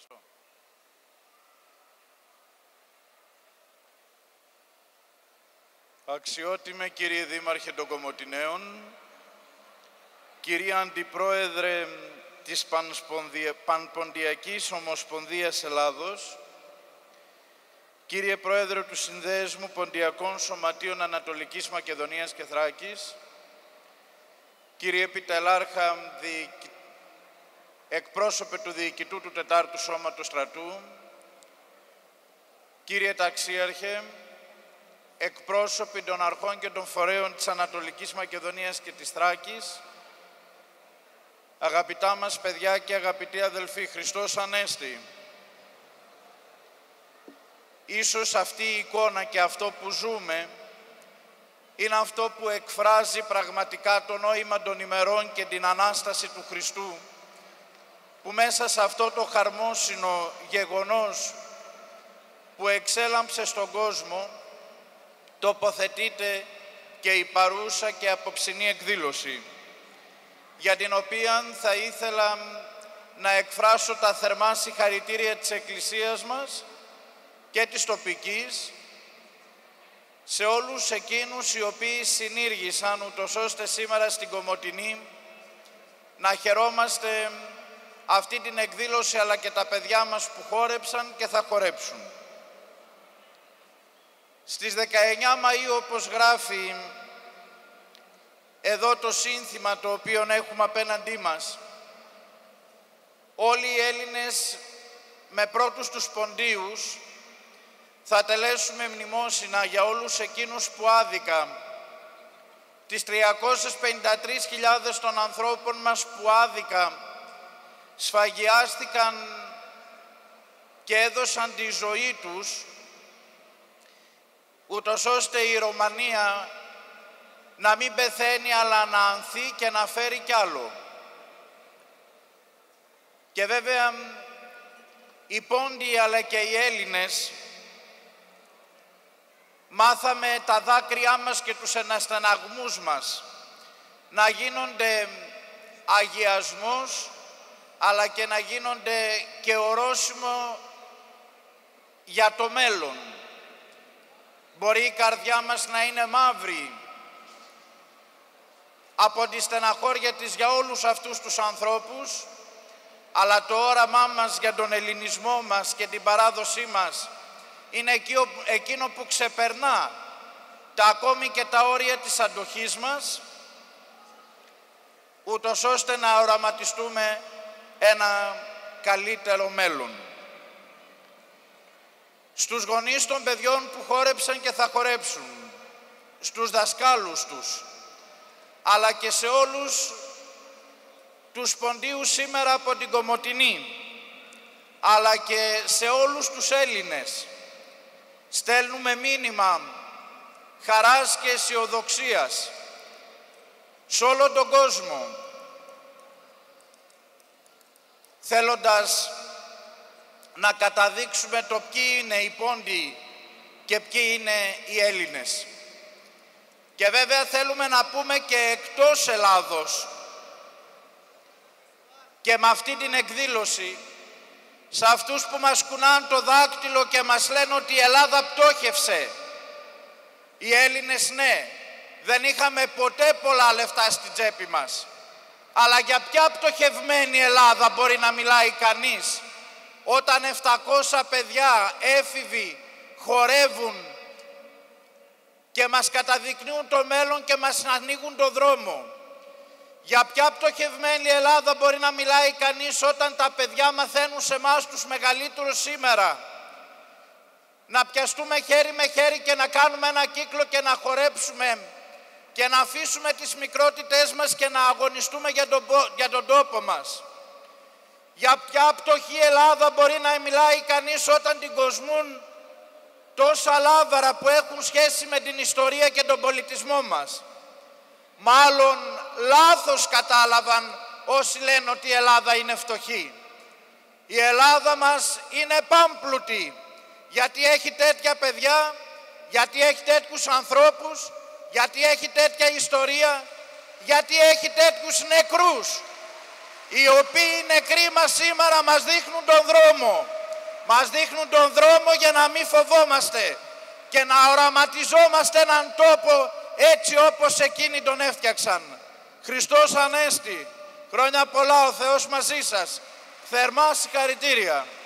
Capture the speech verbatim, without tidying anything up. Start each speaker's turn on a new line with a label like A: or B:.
A: Αξιότιμε κύριε Δήμαρχε των Κομοτηναίων, κυρία Αντιπρόεδρε της Πανποντιακής Ομοσπονδίας Ελλάδος, κύριε Πρόεδρε του Συνδέσμου Ποντιακών Σωματείων Ανατολικής Μακεδονίας και Θράκης, κύριε Επιτελάρχα, εκπρόσωπε του Διοικητού του Τετάρτου Σώματος Στρατού, κύριε Ταξίαρχε, εκπρόσωποι των αρχών και των φορέων της Ανατολικής Μακεδονίας και της Θράκης, αγαπητά μας παιδιά και αγαπητοί αδελφοί, Χριστός Ανέστη. Ίσως αυτή η εικόνα και αυτό που ζούμε είναι αυτό που εκφράζει πραγματικά το νόημα των ημερών και την Ανάσταση του Χριστού, που μέσα σε αυτό το χαρμόσυνο γεγονός που εξέλαμψε στον κόσμο τοποθετείται και η παρούσα και απόψινή εκδήλωση, για την οποία θα ήθελα να εκφράσω τα θερμά συγχαρητήρια της Εκκλησίας μας και της τοπικής σε όλους εκείνους οι οποίοι συνήργησαν ούτως ώστε σήμερα στην Κομοτηνή να χαιρόμαστε αυτή την εκδήλωση, αλλά και τα παιδιά μας που χόρεψαν και θα χορέψουν. Στις δεκαεννιά Μαΐου, όπως γράφει εδώ το σύνθημα το οποίο έχουμε απέναντί μας, όλοι οι Έλληνες με πρώτους τους Ποντίους θα τελέσουμε μνημόσυνα για όλους εκείνους που άδικα, τις τριακόσιες πενήντα τρεις χιλιάδες των ανθρώπων μας που άδικα σφαγιάστηκαν και έδωσαν τη ζωή τους, ούτως ώστε η Ρωμανία να μην πεθαίνει αλλά να ανθεί και να φέρει κι άλλο. Και βέβαια οι Πόντιοι αλλά και οι Έλληνες μάθαμε τα δάκρυά μας και τους εναστεναγμούς μας να γίνονται αγιασμός, αλλά και να γίνονται και ορόσημο για το μέλλον. Μπορεί η καρδιά μας να είναι μαύρη από τη στεναχώρια της για όλους αυτούς τους ανθρώπους, αλλά το όραμά μας για τον ελληνισμό μας και την παράδοσή μας είναι εκείνο που ξεπερνά τα ακόμη και τα όρια της αντοχής μας, ούτως ώστε να οραματιστούμε ένα καλύτερο μέλλον. Στους γονείς των παιδιών που χόρεψαν και θα χορέψουν, στους δασκάλους τους, αλλά και σε όλους τους Ποντίους σήμερα από την Κομοτηνή, αλλά και σε όλους τους Έλληνες, στέλνουμε μήνυμα χαράς και αισιοδοξίας σε όλο τον κόσμο, θέλοντας να καταδείξουμε το ποιοι είναι οι Πόντιοι και ποιοι είναι οι Έλληνες. Και βέβαια θέλουμε να πούμε και εκτός Ελλάδος, και με αυτή την εκδήλωση, σε αυτούς που μας κουνάν το δάκτυλο και μας λένε ότι η Ελλάδα πτώχευσε. Οι Έλληνες, ναι, δεν είχαμε ποτέ πολλά λεφτά στην τσέπη μας. Αλλά για ποια πτωχευμένη Ελλάδα μπορεί να μιλάει κανείς, όταν επτακόσια παιδιά έφηβοι χορεύουν και μας καταδεικνύουν το μέλλον και μας ανοίγουν το δρόμο? Για ποια πτωχευμένη Ελλάδα μπορεί να μιλάει κανείς όταν τα παιδιά μαθαίνουν σε εμάς τους μεγαλύτερους σήμερα να πιαστούμε χέρι με χέρι και να κάνουμε ένα κύκλο και να χορέψουμε και να αφήσουμε τις μικρότητές μας και να αγωνιστούμε για τον, για τον τόπο μας? Για ποια πτωχή Ελλάδα μπορεί να μιλάει κανείς όταν την κοσμούν τόσα λάβαρα που έχουν σχέση με την ιστορία και τον πολιτισμό μας? Μάλλον λάθος κατάλαβαν όσοι λένε ότι η Ελλάδα είναι φτωχή. Η Ελλάδα μας είναι πάμπλουτη, γιατί έχει τέτοια παιδιά, γιατί έχει τέτοιους ανθρώπους, γιατί έχει τέτοια ιστορία, γιατί έχει τέτοιους νεκρούς. οι οποίοι νεκροί μας σήμερα μας δείχνουν τον δρόμο. Μας δείχνουν τον δρόμο για να μην φοβόμαστε και να οραματιζόμαστε έναν τόπο έτσι όπως εκείνοι τον έφτιαξαν. Χριστός Ανέστη, χρόνια πολλά, ο Θεός μαζί σας. Θερμά συγχαρητήρια.